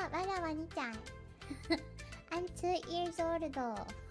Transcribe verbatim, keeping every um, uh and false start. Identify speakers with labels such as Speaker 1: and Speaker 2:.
Speaker 1: まだワニちゃん。I'm two years old.